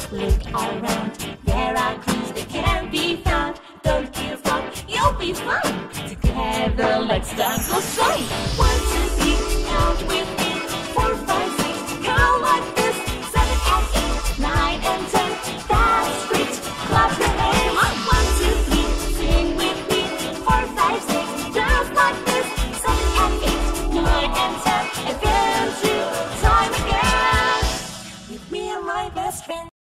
Look around, there are clues that can be found. Don't give up, you'll be fine. Together, let's dance or say.